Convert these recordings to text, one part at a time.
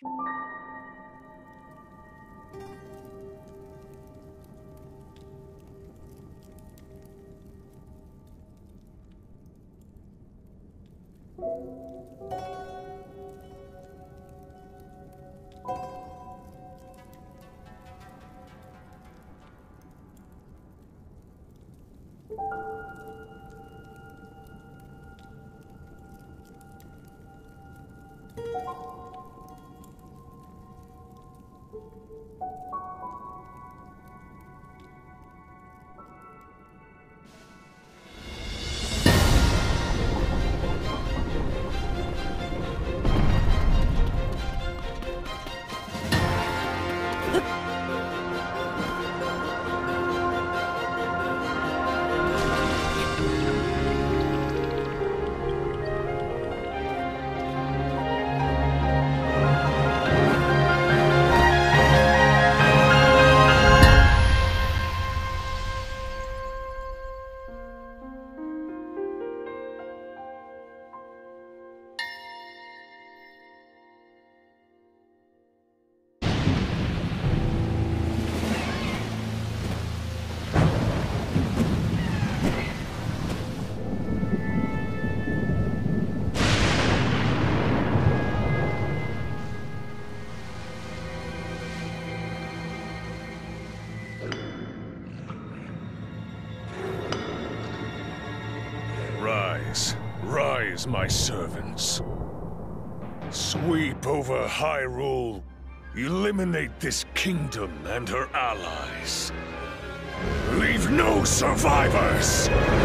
Rise, my servants. Sweep over Hyrule. Eliminate this kingdom and her allies. Leave no survivors!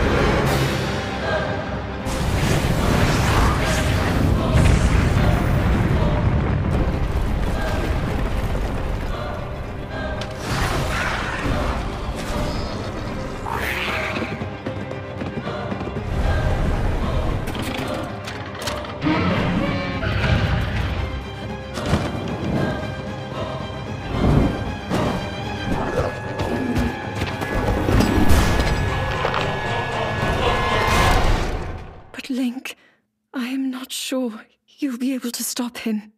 Link, I am not sure you'll be able to stop him.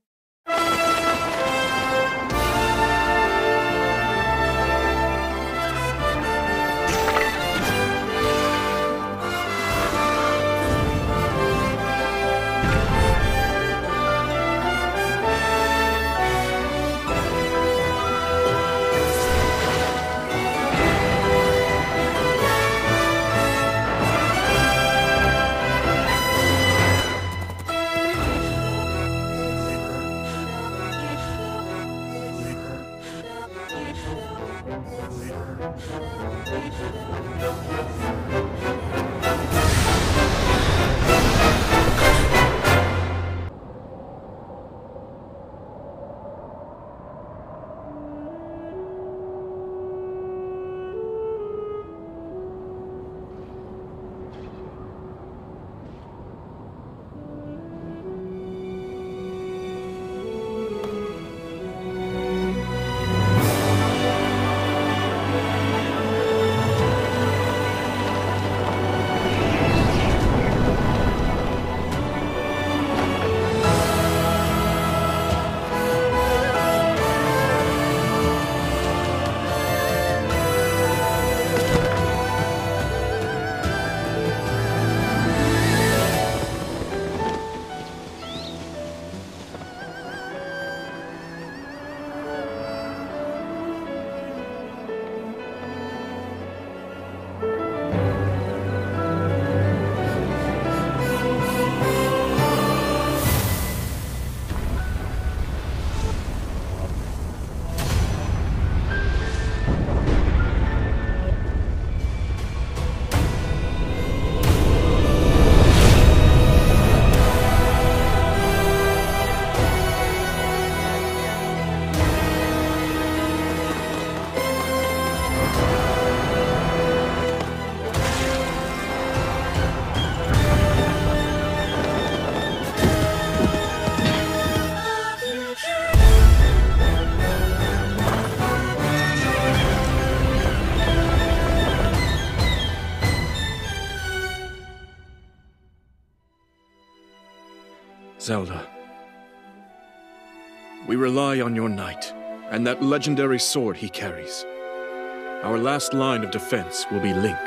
Zelda. We rely on your knight, and that legendary sword he carries. Our last line of defense will be Link.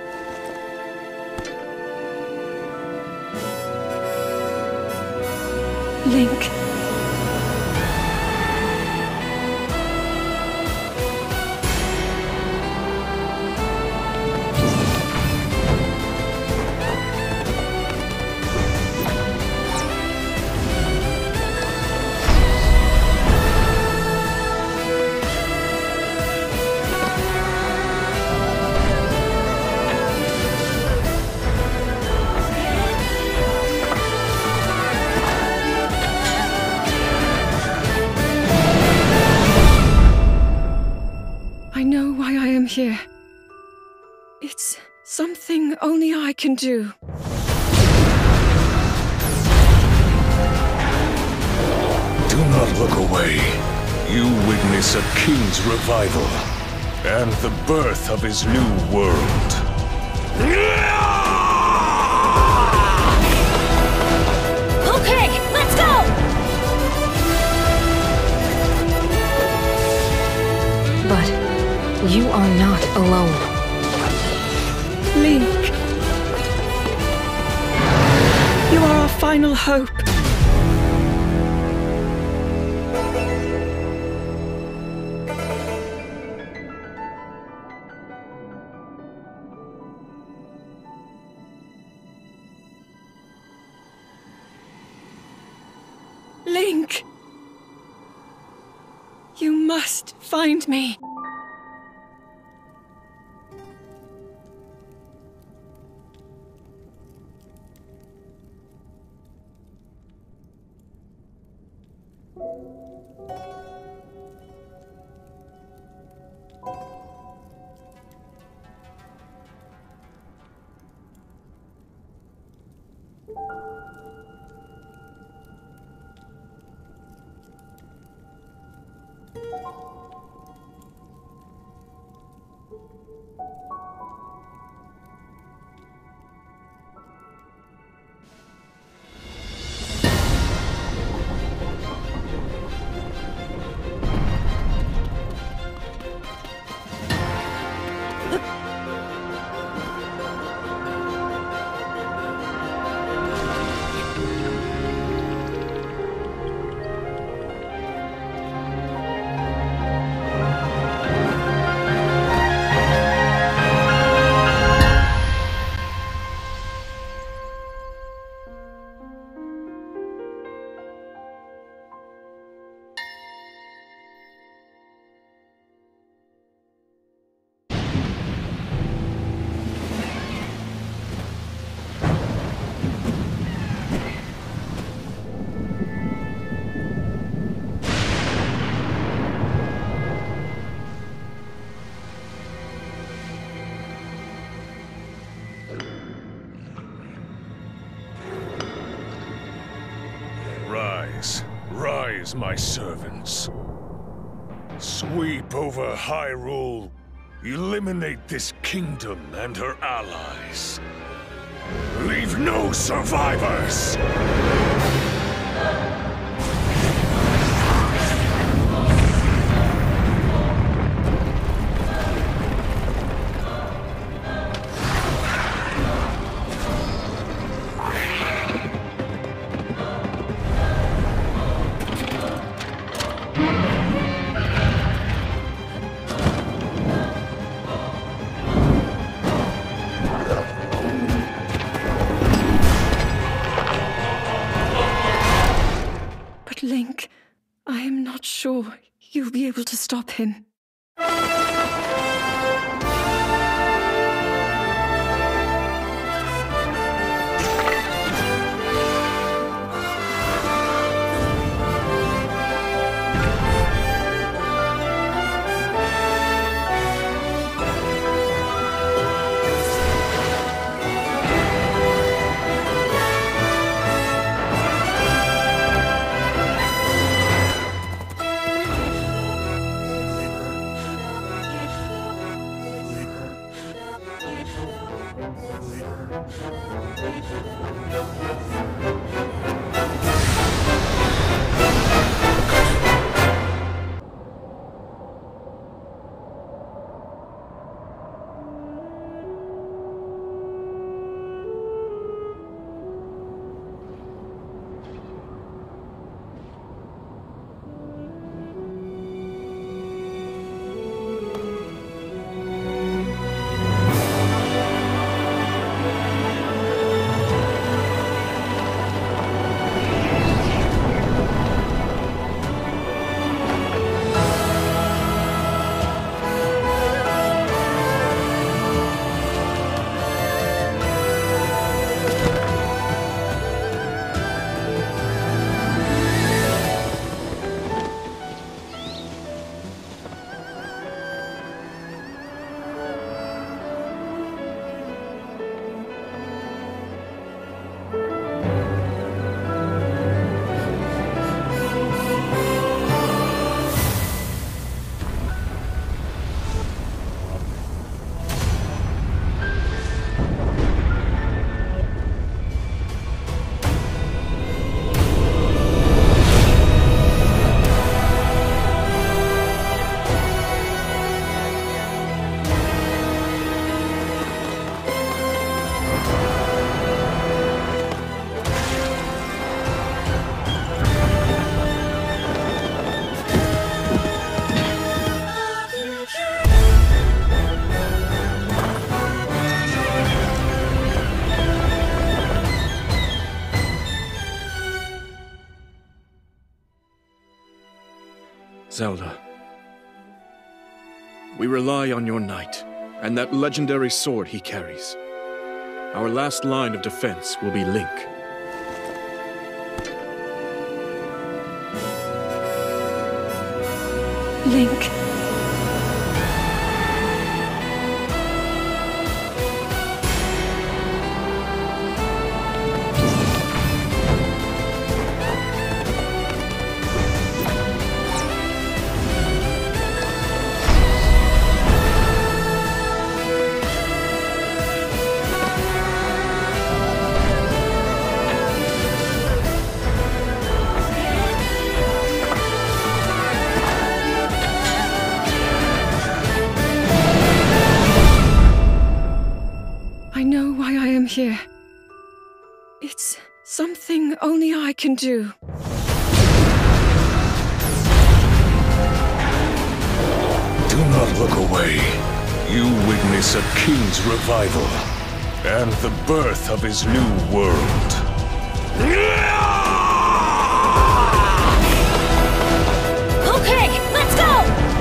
Link. I know why I am here. It's something only I can do. Do not look away. You witness a king's revival and the birth of his new world. Okay, let's go! But you are not alone. Link. You are our final hope. Link. You must find me. Rise, my servants. Sweep over Hyrule. Eliminate this kingdom and her allies. Leave no survivors! Link, I am not sure you'll be able to stop him. Zelda. We rely on your knight, and that legendary sword he carries. Our last line of defense will be Link. Link. I know why I am here. It's something only I can do. Do not look away. You witness a king's revival and the birth of his new world. Okay, let's go!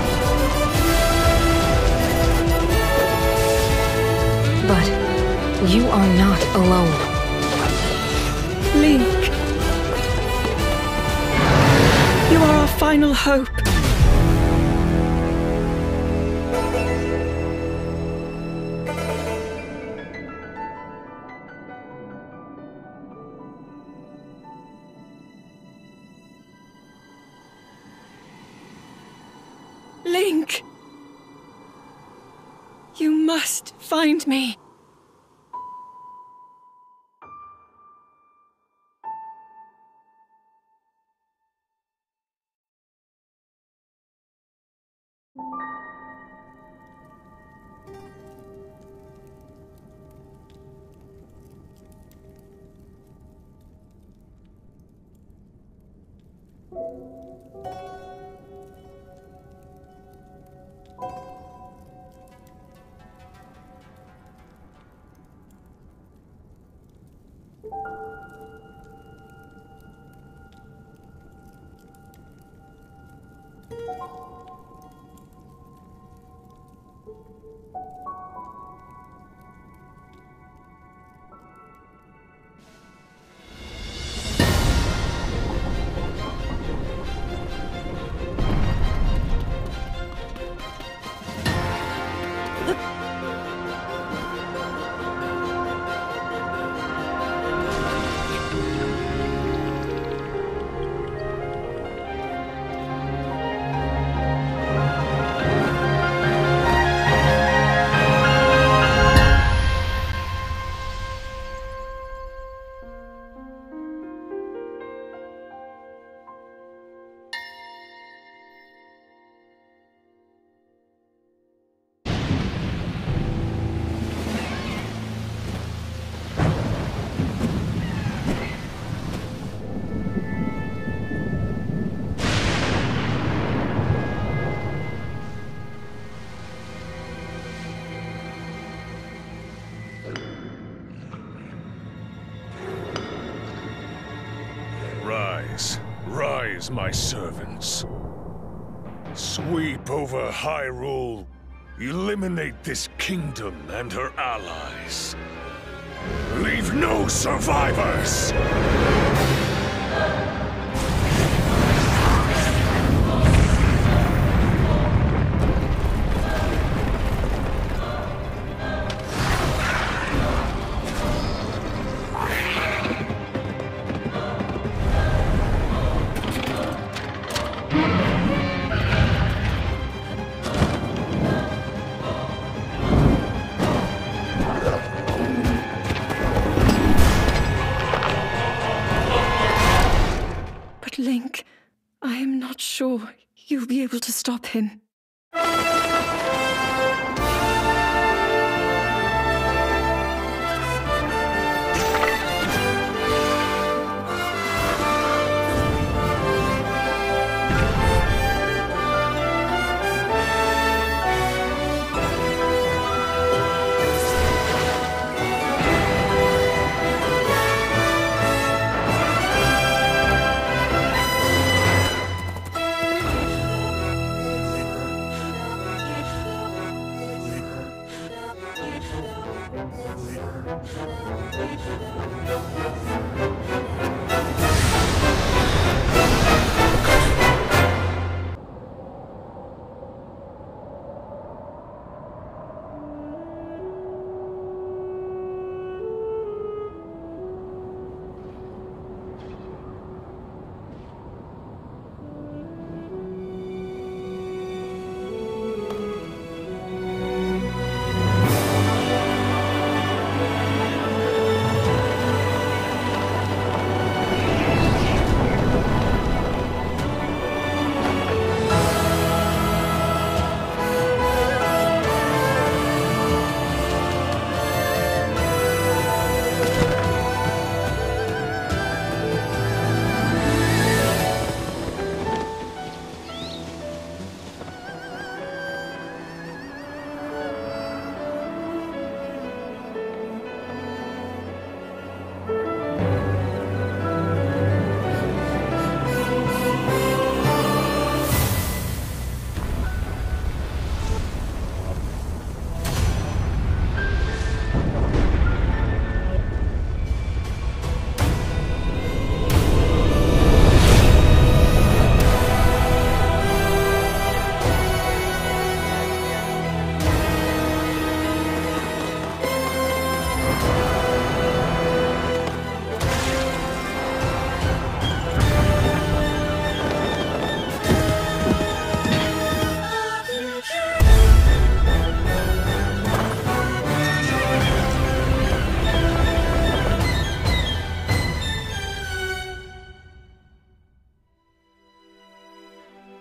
But you are not alone. Link. You are our final hope. Link. You must find me. Rise, rise, my servants. Sweep over Hyrule. Eliminate this kingdom and her allies. Leave no survivors! Link, I am not sure you'll be able to stop him.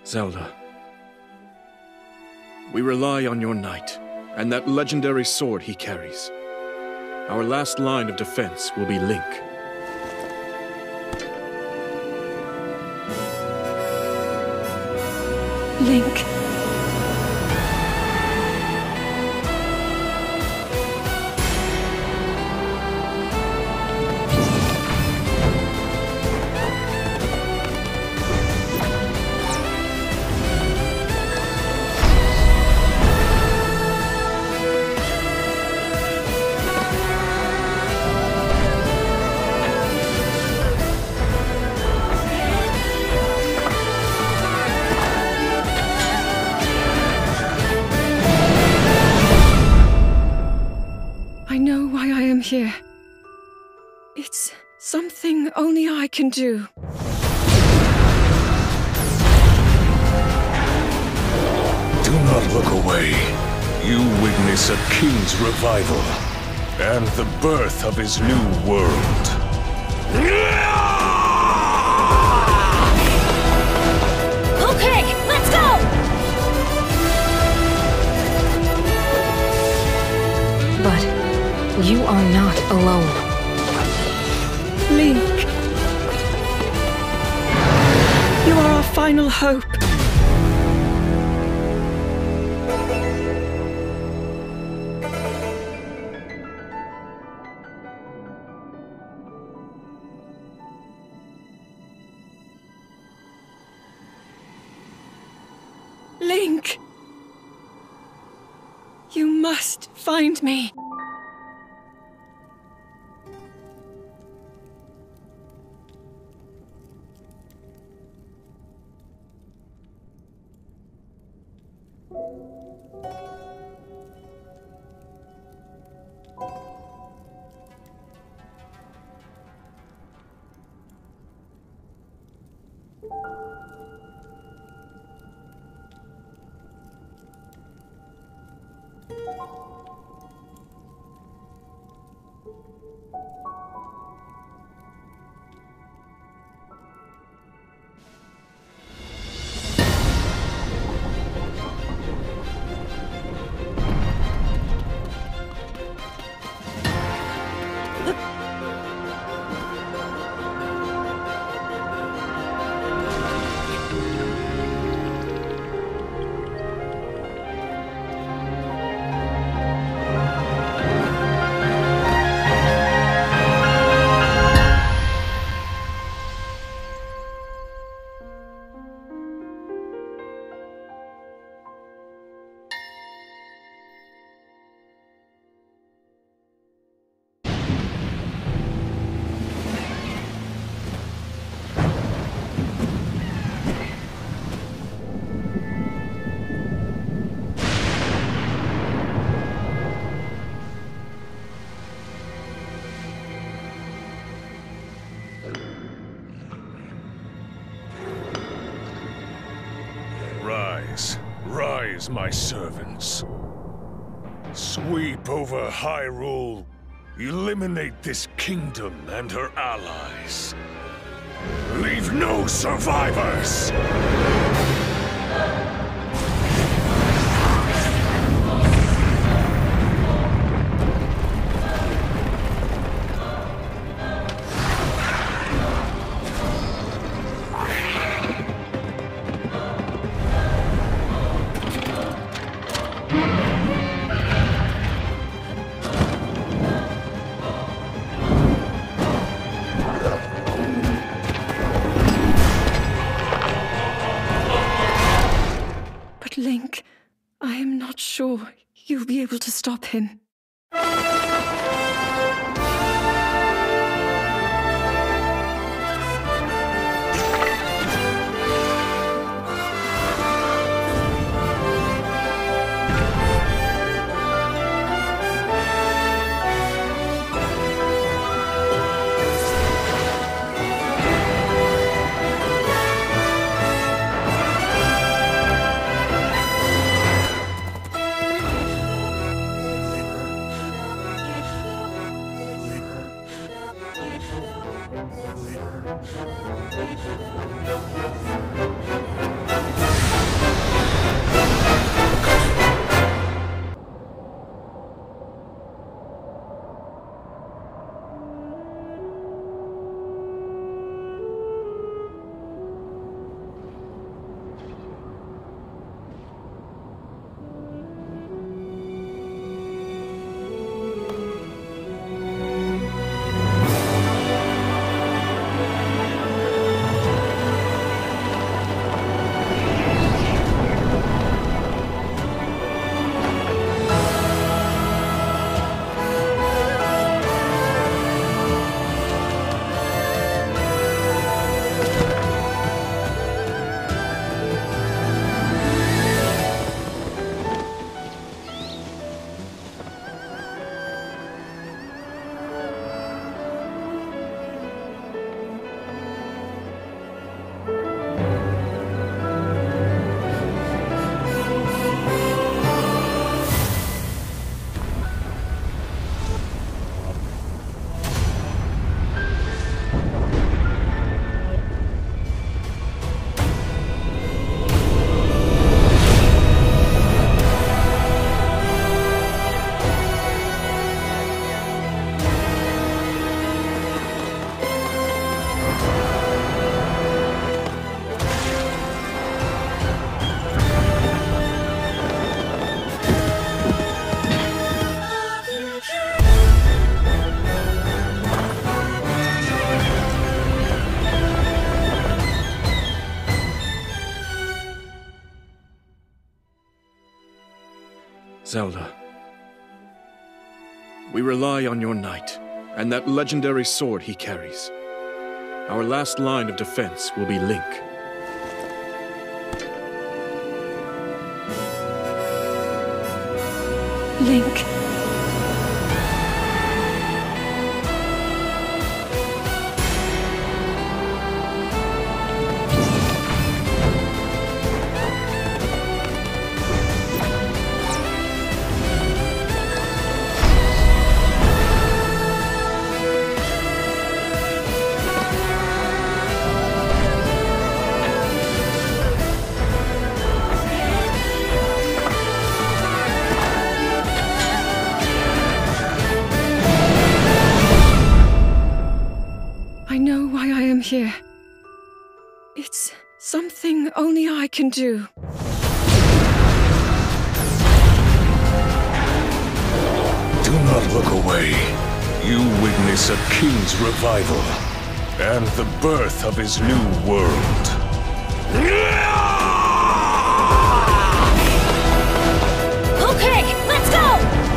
Zelda, we rely on your knight, and that legendary sword he carries. Our last line of defense will be Link. Link. I know why I am here. It's something only I can do. Do not look away. You witness a king's revival and the birth of his new world. Okay, let's go! But you are not alone. Link. You are our final hope. Link! You must find me. Rise, rise, my servants. Sweep over Hyrule. Eliminate this kingdom and her allies. Leave no survivors! Link, I am not sure you'll be able to stop him. Zelda, we rely on your knight, and that legendary sword he carries. Our last line of defense will be Link. Link. I know why I am here. It's something only I can do. Do not look away. You witness a king's revival and the birth of his new world. Okay, let's go!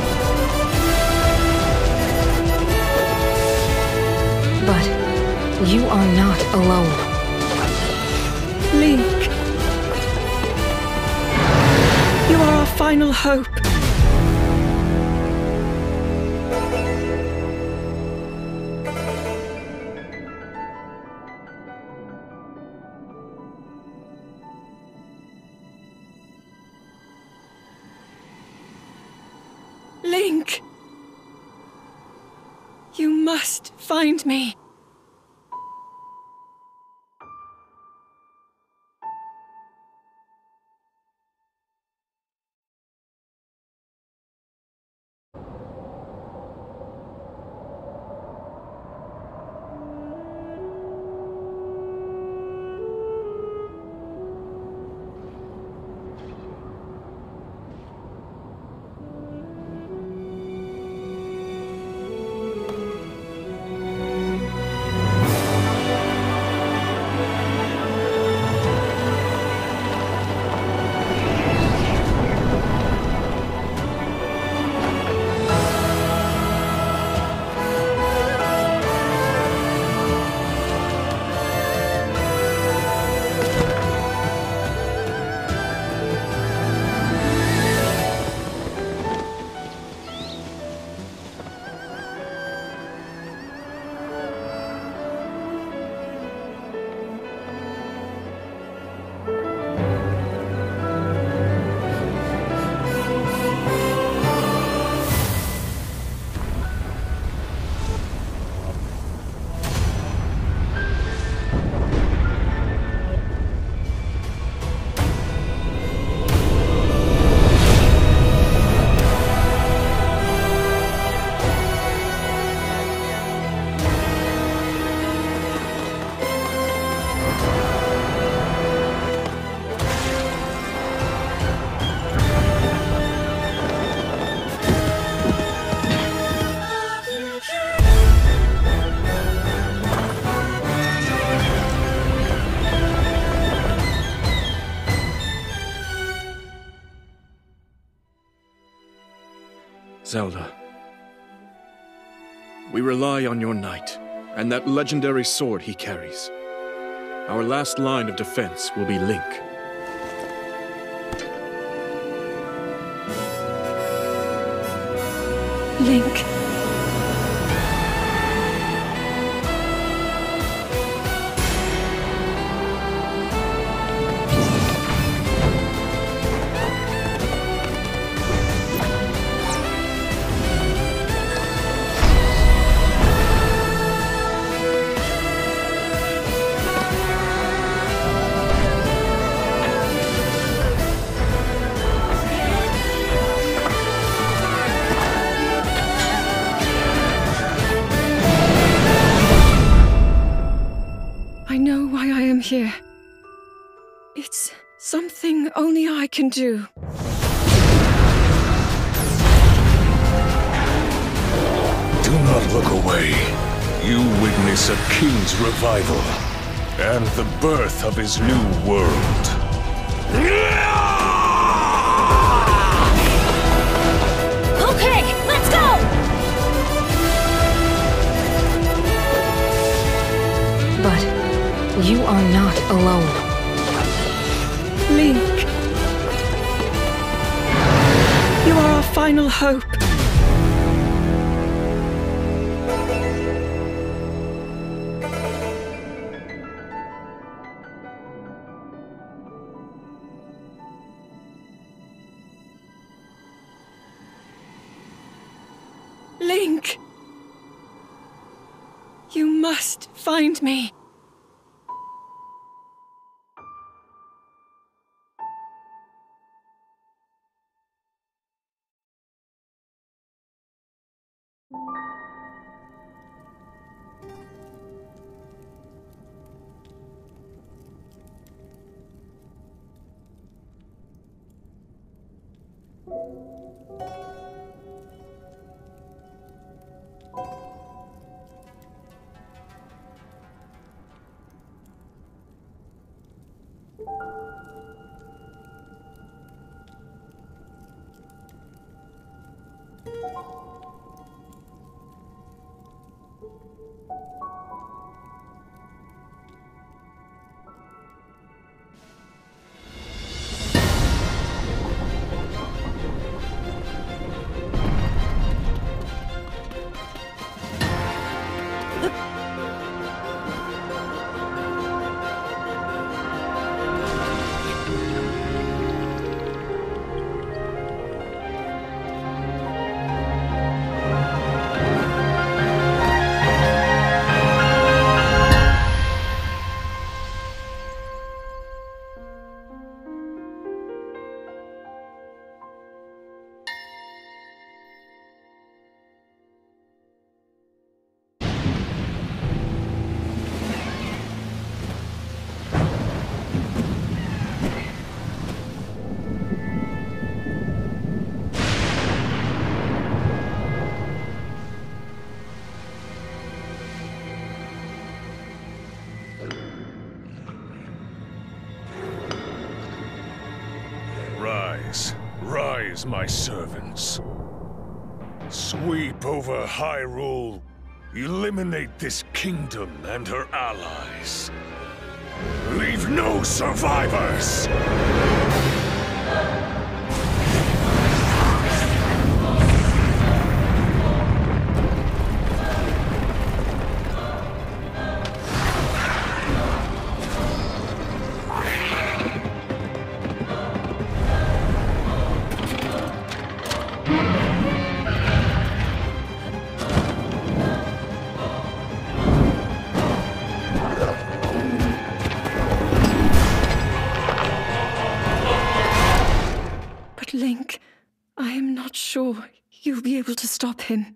But you are not alone. Link. You are our final hope. Link! You must find me. Zelda, we rely on your knight, and that legendary sword he carries. Our last line of defense will be Link. Link. I know why I am here. It's something only I can do. Do not look away. You witness a king's revival and the birth of his new world. You are not alone. Link. You are our final hope. Link! You must find me. Rise, my servants. Sweep over Hyrule. Eliminate this kingdom and her allies. Leave no survivors! Link, I am not sure you'll be able to stop him.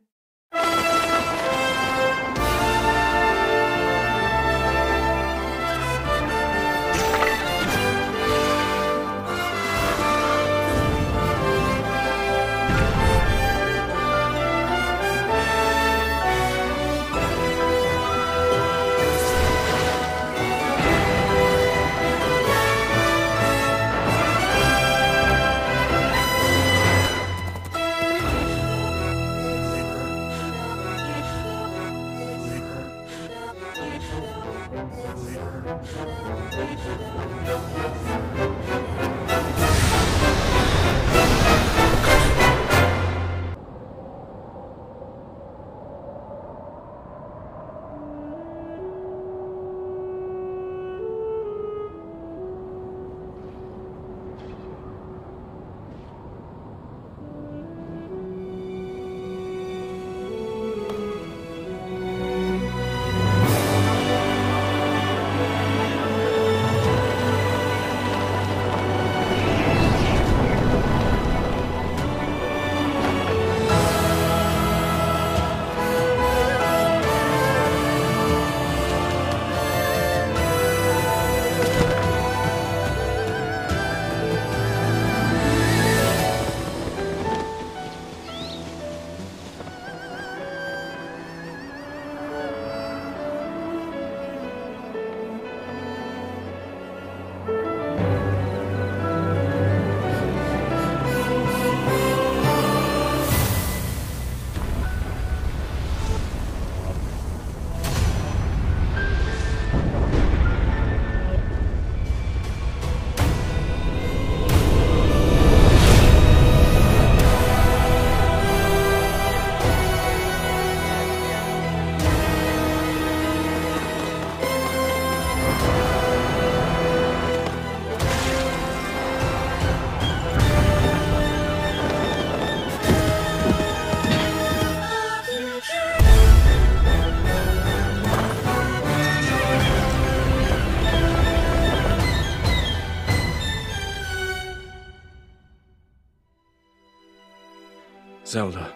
Zelda.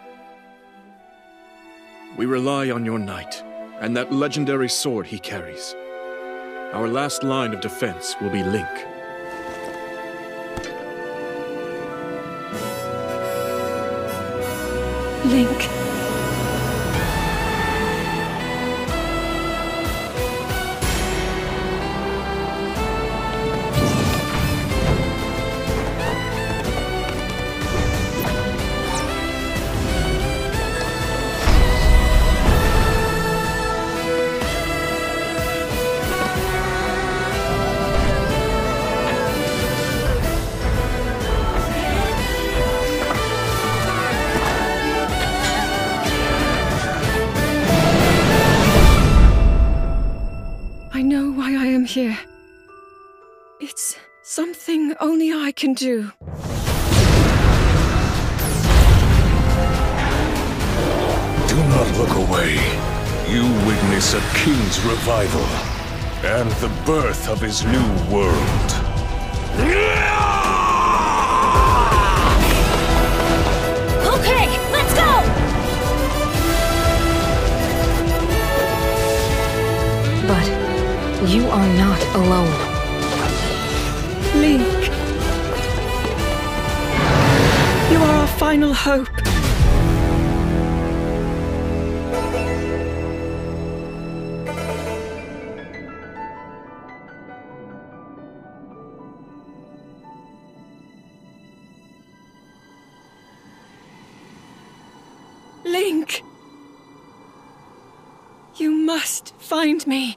We rely on your knight, and that legendary sword he carries. Our last line of defense will be Link. Link. I know why I am here. It's something only I can do. Do not look away. You witness a king's revival and the birth of his new world. Okay, let's go! But you are not alone. Link. You are our final hope. Link. You must find me.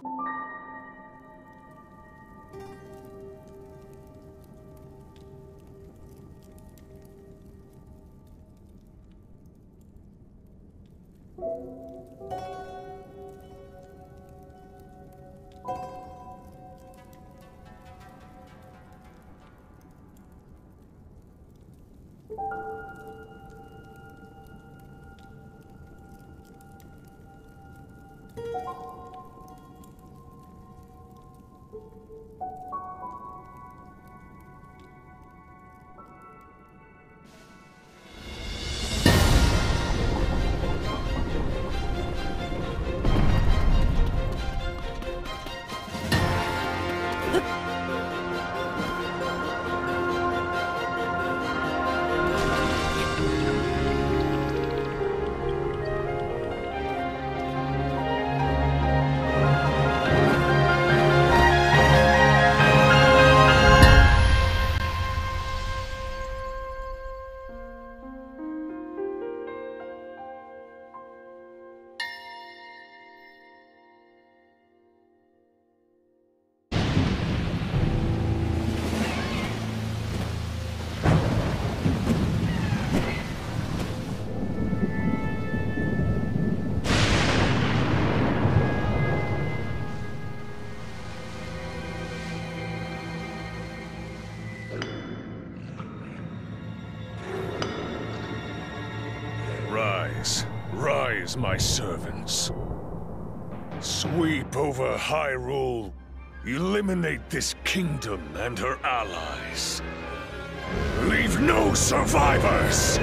Rise, my servants. Sweep over Hyrule. Eliminate this kingdom and her allies. Leave no survivors!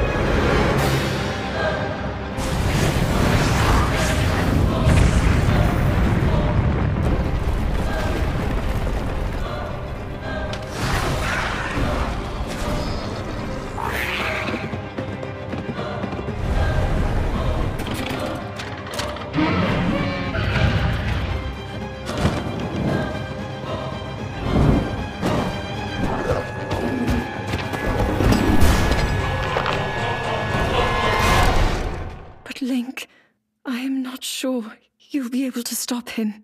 Link, I am not sure you'll be able to stop him.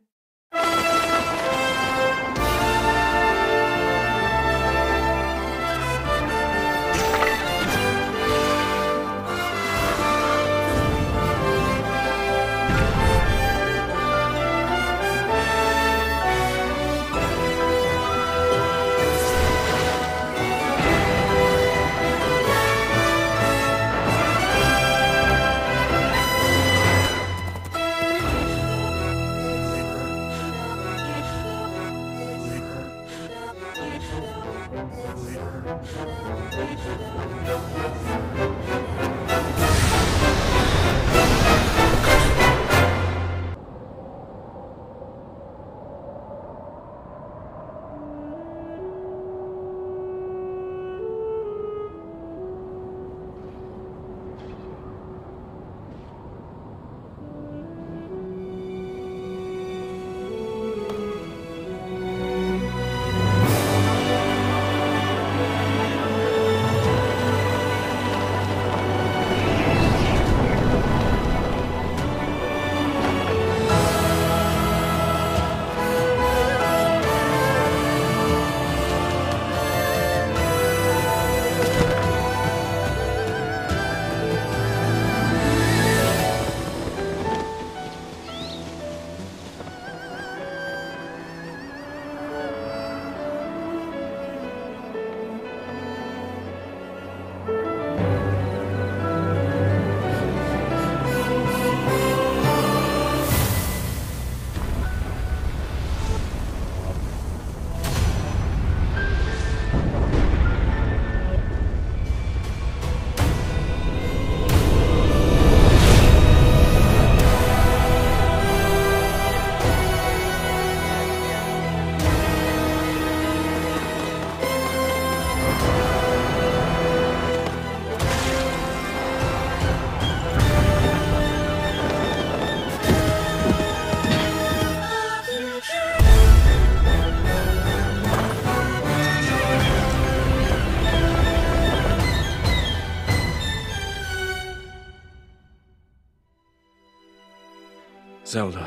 Zelda.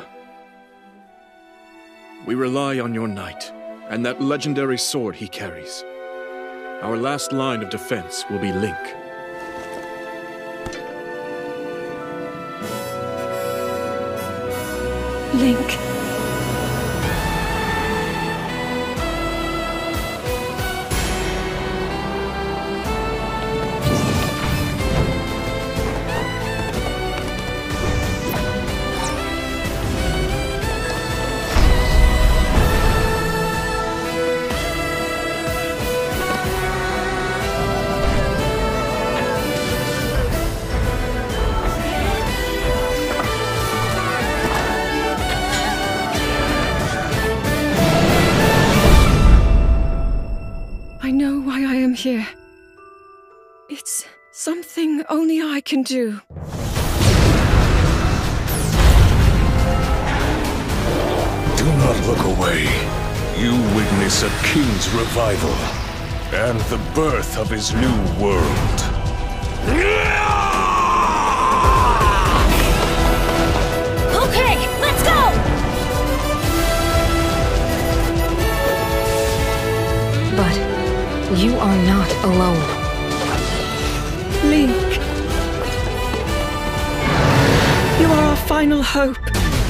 We rely on your knight, and that legendary sword he carries. Our last line of defense will be Link. Link. I know why I am here. It's something only I can do. Do not look away. You witness a king's revival and the birth of his new world. Okay, let's go! But you are not alone. Link. You are our final hope.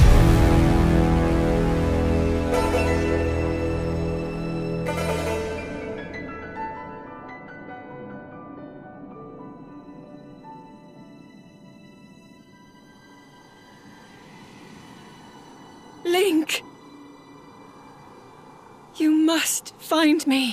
Link. You must find me.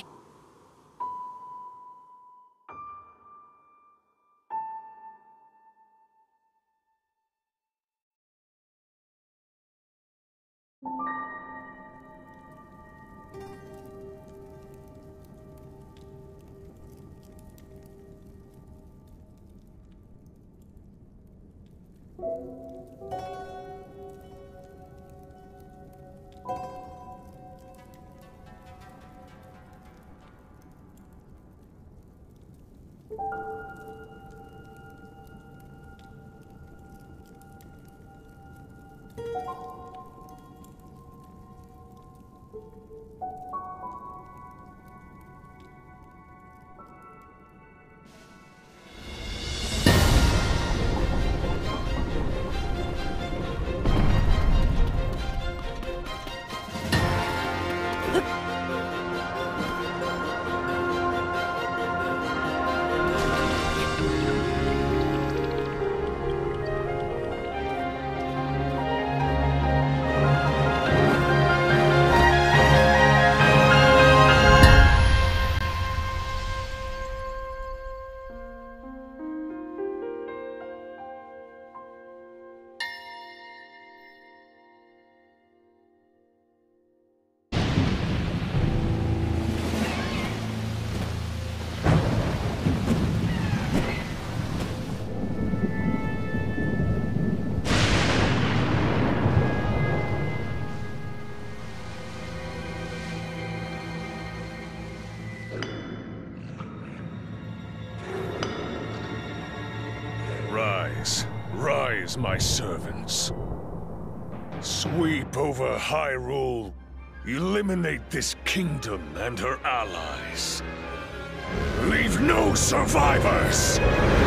Rise, rise, my servants. Sweep over Hyrule. Eliminate this kingdom and her allies. Leave no survivors!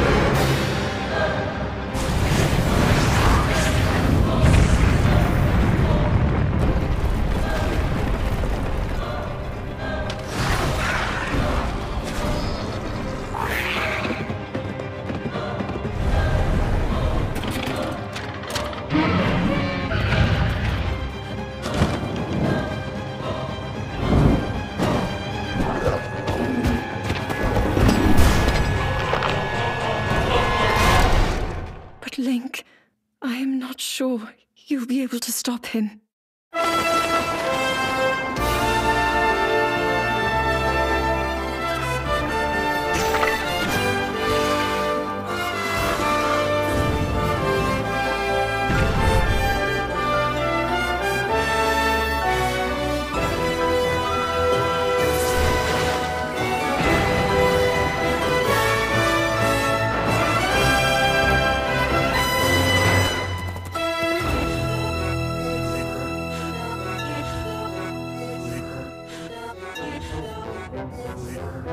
Link, I am not sure you'll be able to stop him.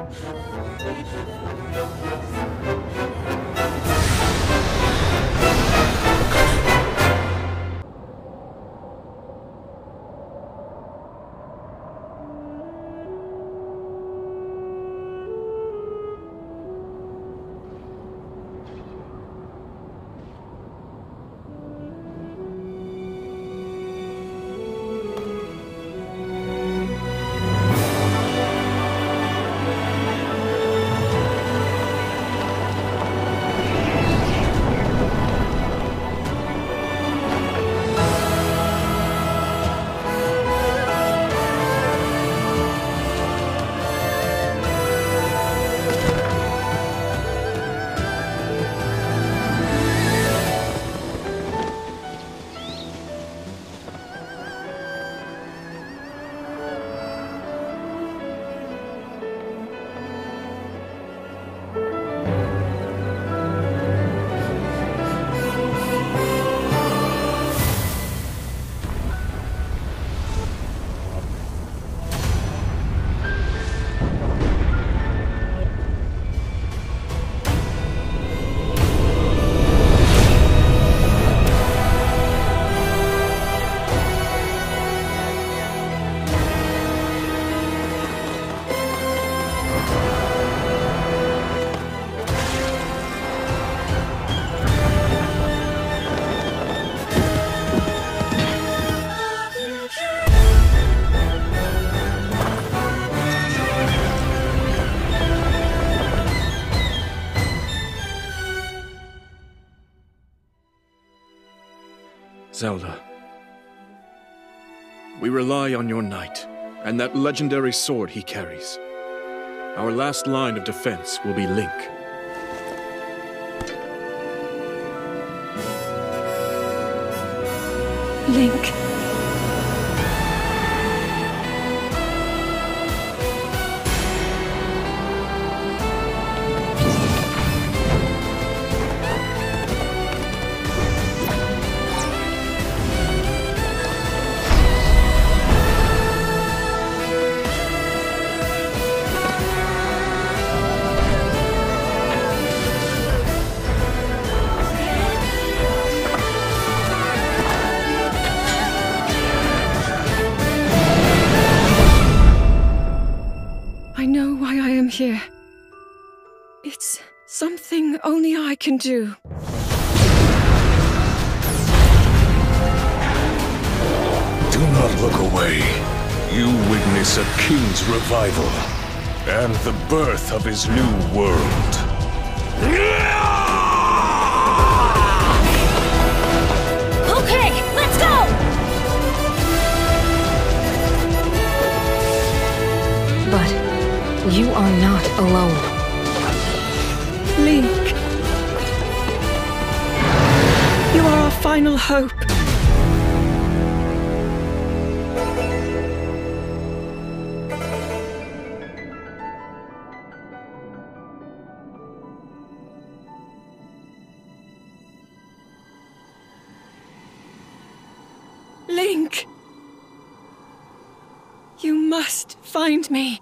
Zelda, we rely on your knight, and that legendary sword he carries. Our last line of defense will be Link. Link. I know why I am here. It's something only I can do. Do not look away. You witness a king's revival and the birth of his new world. Okay, let's go! But you are not alone. Link. You are our final hope. Link! You must find me.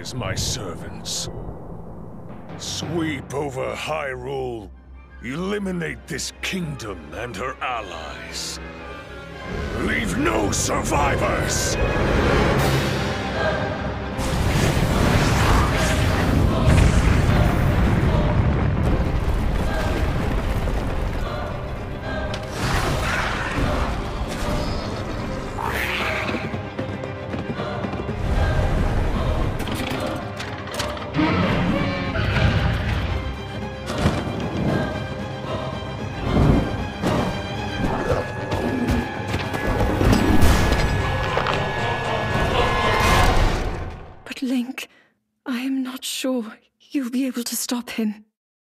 Rise, my servants. Sweep over Hyrule. Eliminate this kingdom and her allies. Leave no survivors! Link, I am not sure you'll be able to stop him.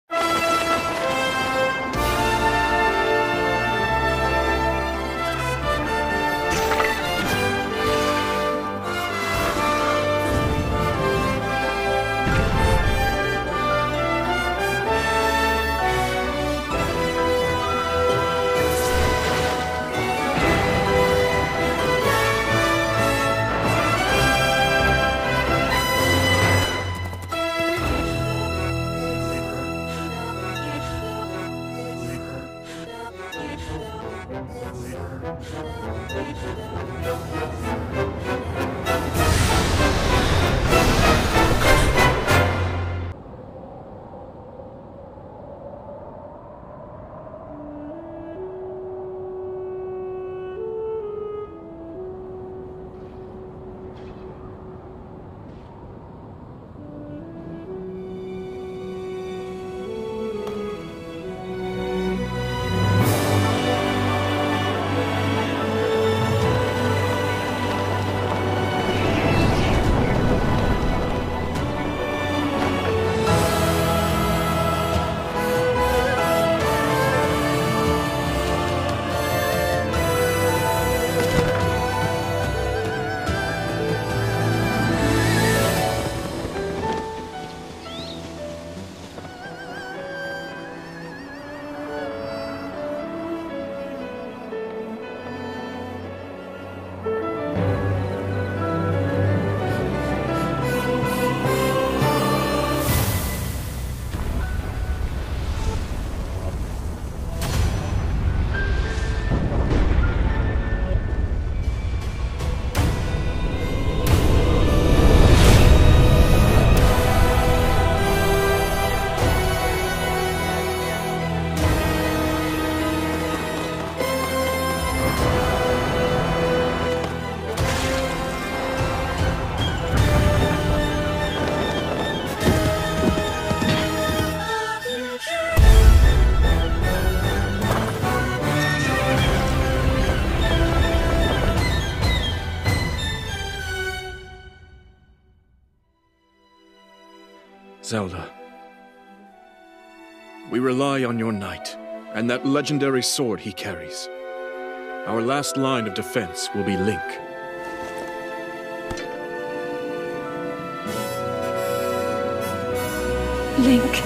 Zelda, we rely on your knight, and that legendary sword he carries. Our last line of defense will be Link. Link.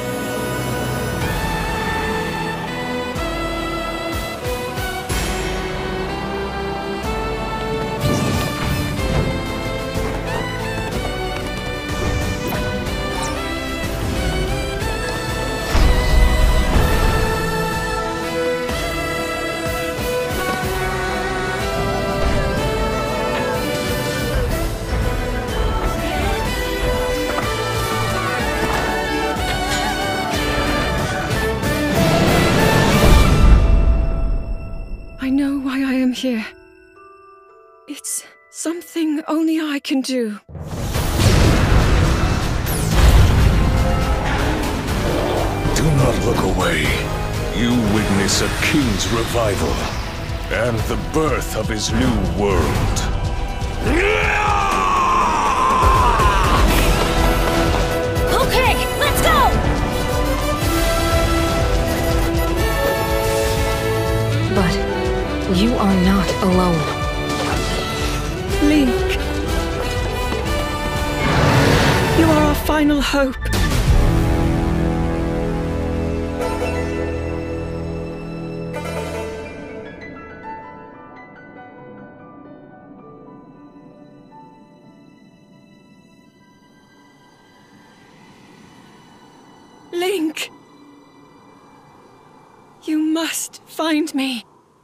I know why I am here. It's something only I can do. Do not look away. You witness a king's revival and the birth of his new world. Okay, let's go! But you are not alone. Link. You are our final hope. You must find me.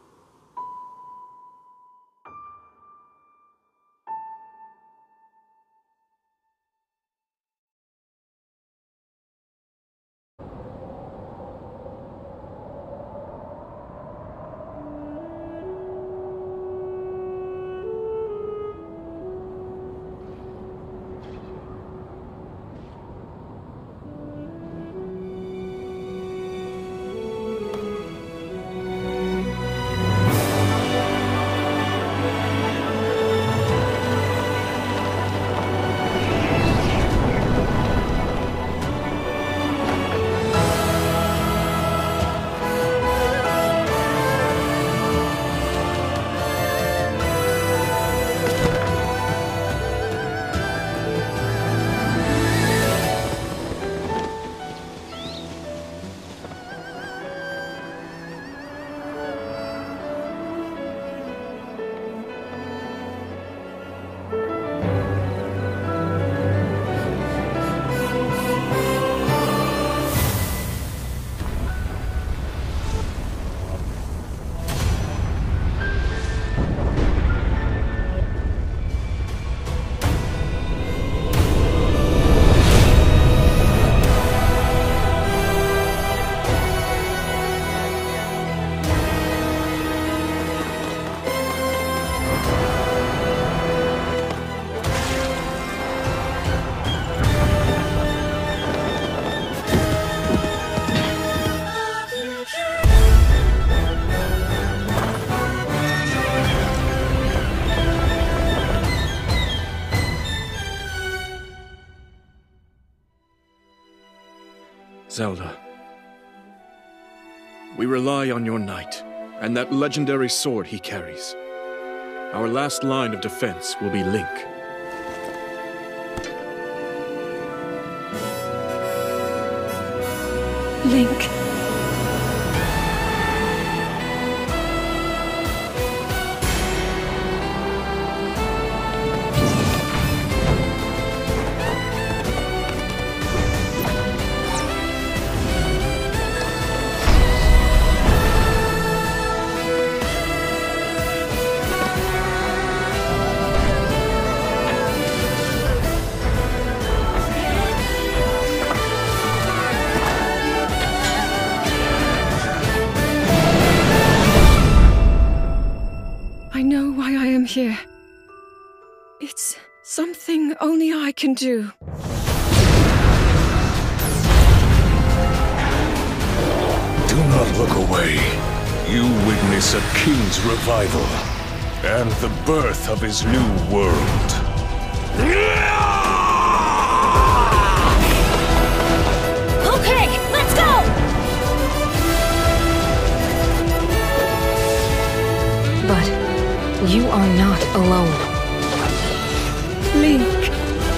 Zelda, we rely on your knight, and that legendary sword he carries. Our last line of defense will be Link. Link. I know why I am here. It's something only I can do. Do not look away. You witness a king's revival and the birth of his new world. Okay, let's go! But you are not alone. Link.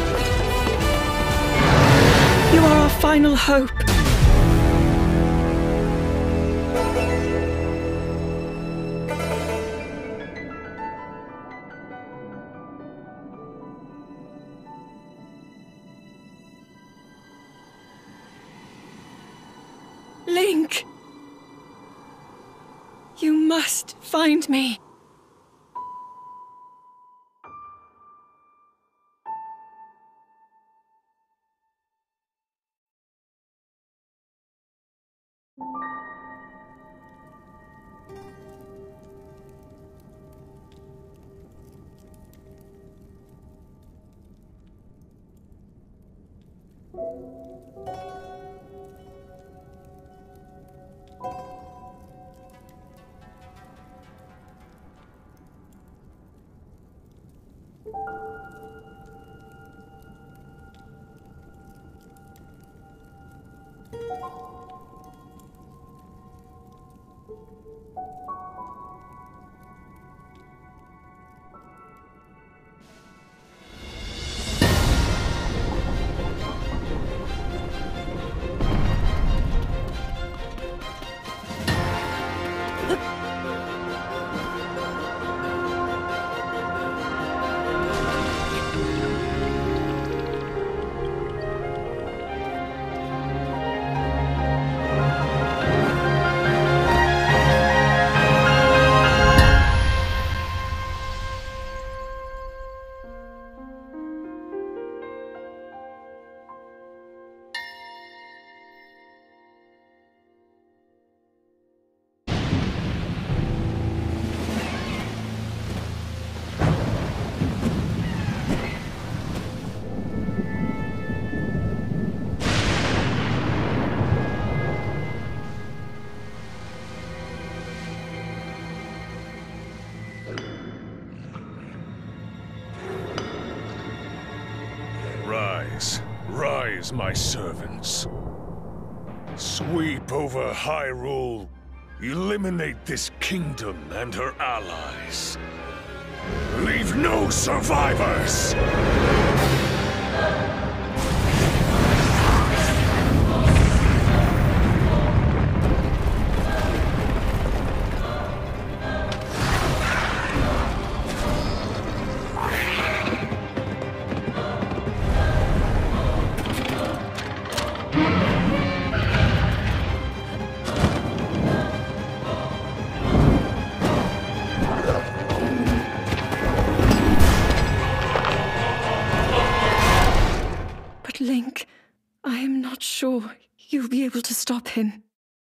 You are our final hope. Link. You must find me. praise my servants. Sweep over Hyrule. Eliminate this kingdom and her allies. Leave no survivors! Link, I am not sure you'll be able to stop him.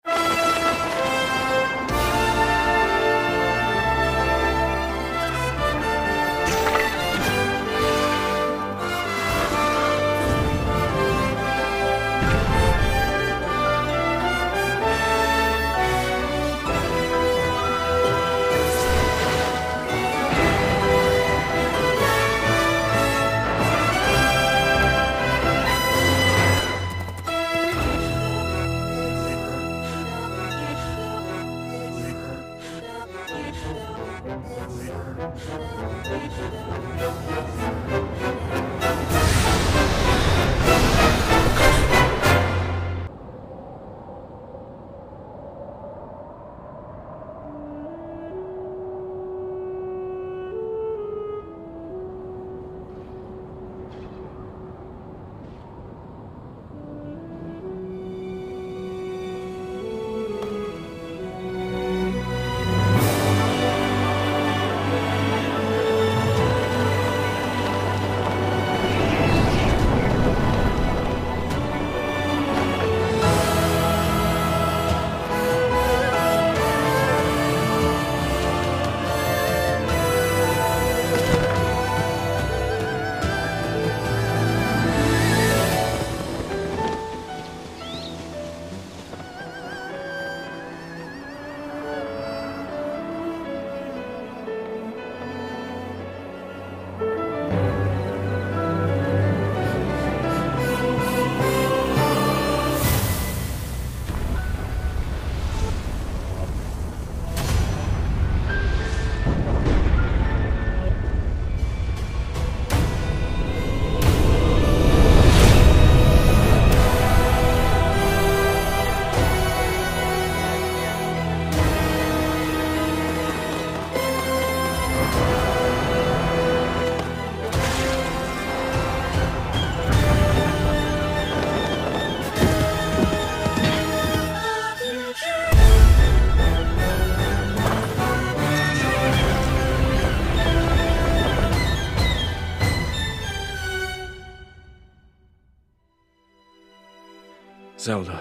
Zelda,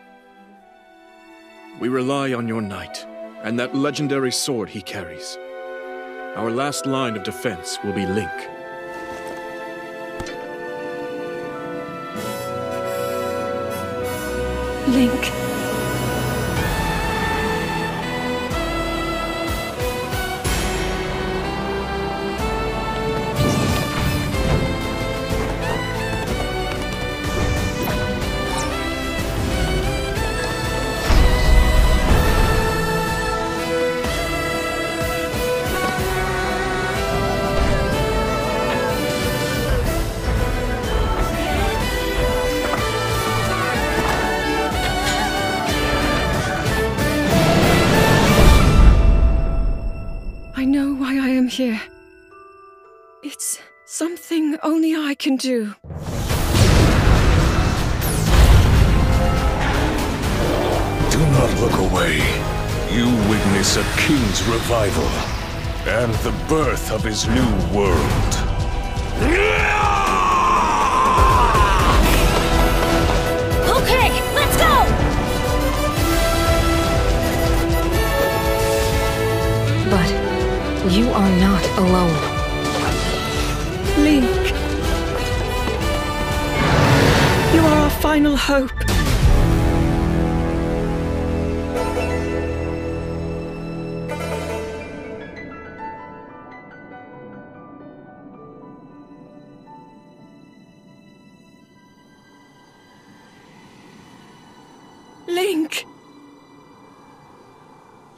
we rely on your knight, and that legendary sword he carries. Our last line of defense will be Link. Link. I know why I am here. It's something only I can do. Do not look away. You witness a king's revival and the birth of his new world. Okay, let's go! But you are not alone. Link. You are our final hope.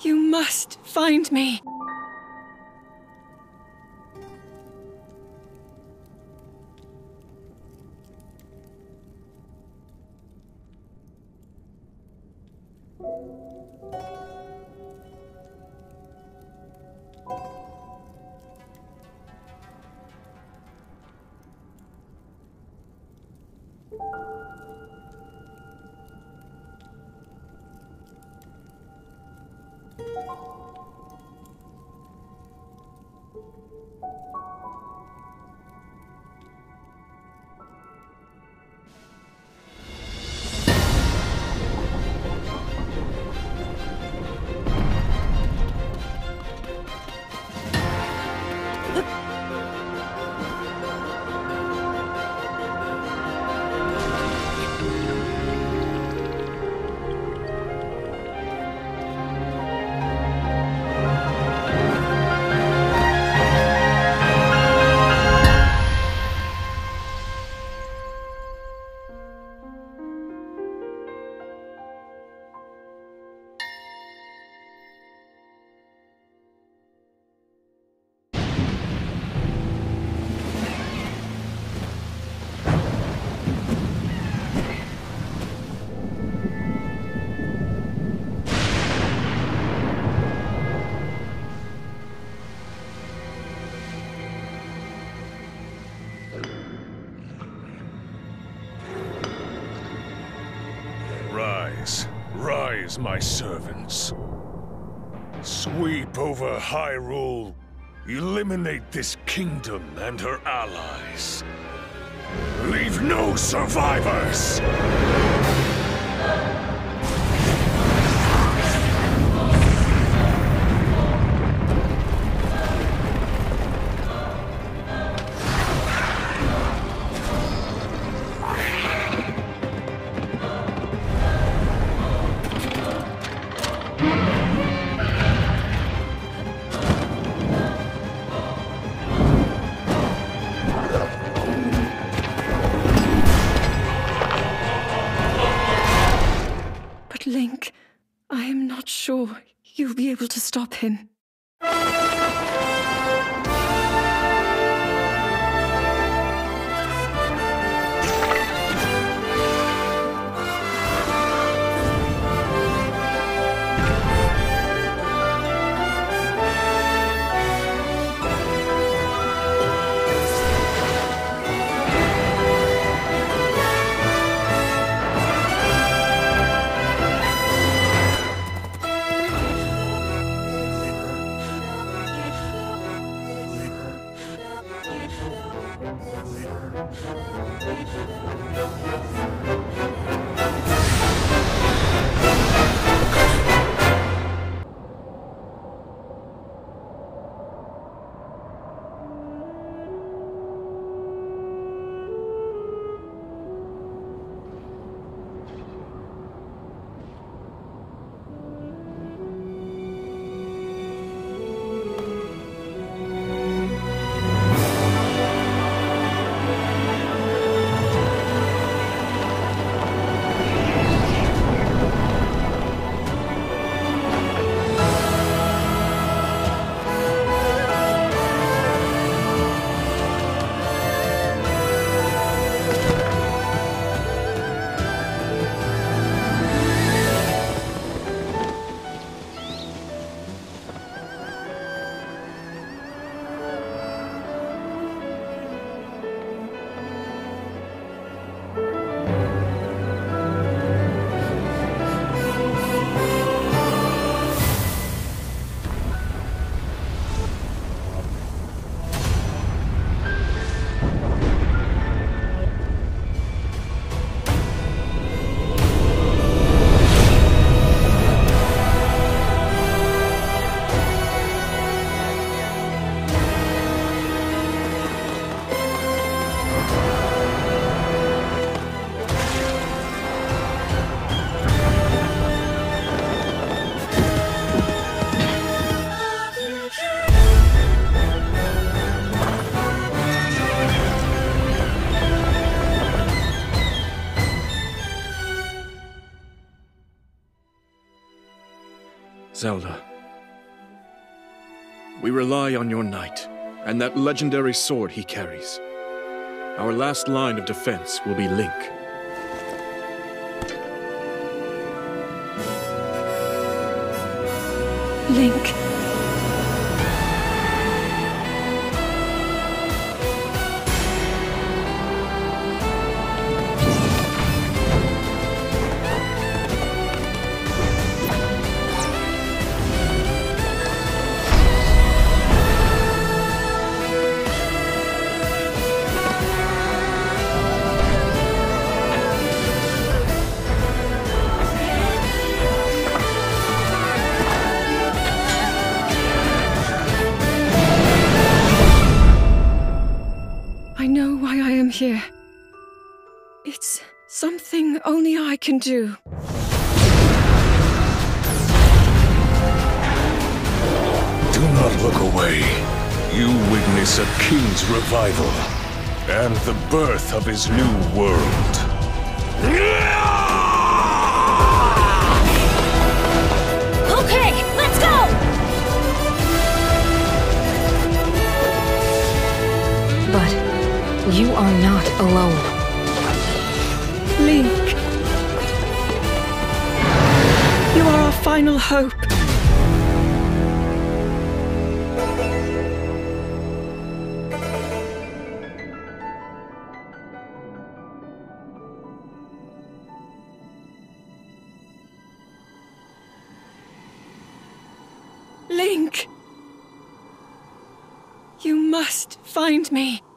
You must find me. Rise, my servants. Sweep over Hyrule. Eliminate this kingdom and her allies. Leave no survivors! Link, I am not sure you'll be able to stop him. Zelda. We rely on your knight, and that legendary sword he carries. Our last line of defense will be Link. Link. I know why I am here. It's something only I can do. Do not look away. You witness a king's revival and the birth of his new world. Okay, let's go! But you are not alone. Link. You are our final hope. Link. You must find me.